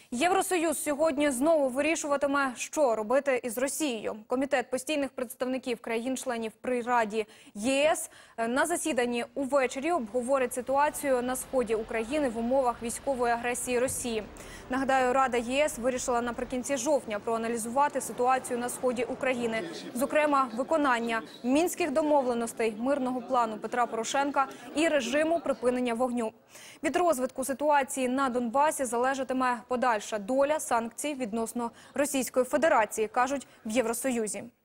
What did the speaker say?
Євросоюз сьогодні знову вирішуватиме, що робити із Росією. Комітет постійних представників країн-членів при Раді ЄС на засіданні увечері обговорить ситуацію на сході України в умовах військової агресії Росії. Нагадаю, Рада ЄС вирішила наприкінці жовтня проаналізувати ситуацію на сході України. Зокрема, виконання мінських домовленостей, мирного плану Петра Порошенка і режиму припинення вогню. Від розвитку ситуації на Донбасі залежатиме подальша доля санкцій відносно Російської Федерації, кажуть в Євросоюзі.